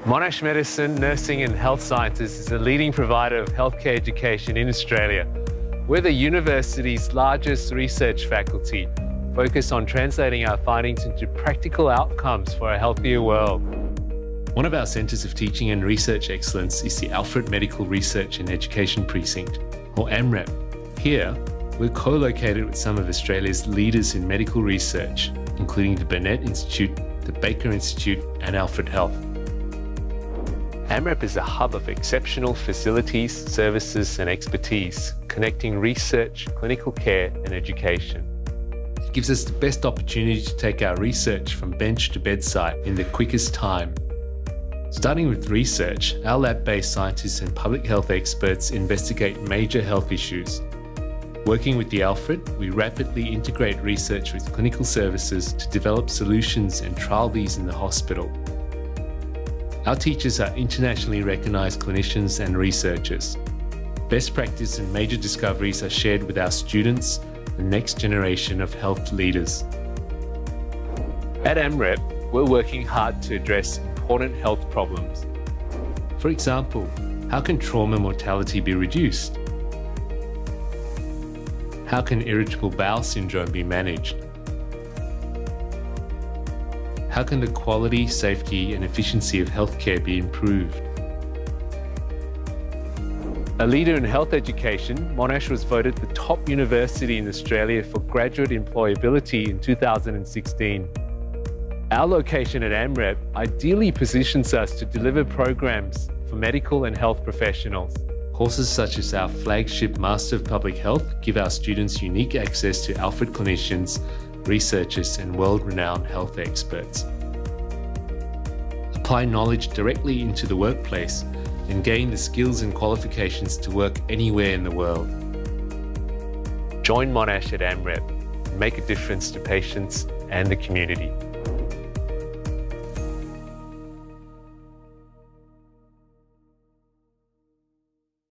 Monash Medicine, Nursing and Health Sciences is a leading provider of healthcare education in Australia. We're the university's largest research faculty, focused on translating our findings into practical outcomes for a healthier world. One of our centres of teaching and research excellence is the Alfred Medical Research and Education Precinct, or AMREP. Here, we're co-located with some of Australia's leaders in medical research, including the Burnet Institute, the Baker Institute and Alfred Health. AMREP is a hub of exceptional facilities, services and expertise, connecting research, clinical care and education. It gives us the best opportunity to take our research from bench to bedside in the quickest time. Starting with research, our lab-based scientists and public health experts investigate major health issues. Working with the Alfred, we rapidly integrate research with clinical services to develop solutions and trial these in the hospital. Our teachers are internationally recognised clinicians and researchers. Best practice and major discoveries are shared with our students, the next generation of health leaders. At AMREP, we're working hard to address important health problems. For example, how can trauma mortality be reduced? How can irritable bowel syndrome be managed? How can the quality, safety and efficiency of healthcare be improved? A leader in health education, Monash was voted the top university in Australia for graduate employability in 2016. Our location at AMREP ideally positions us to deliver programs for medical and health professionals. Courses such as our flagship Master of Public Health give our students unique access to Alfred clinicians, researchers and world-renowned health experts. Apply knowledge directly into the workplace and gain the skills and qualifications to work anywhere in the world. Join Monash at AMREP and make a difference to patients and the community.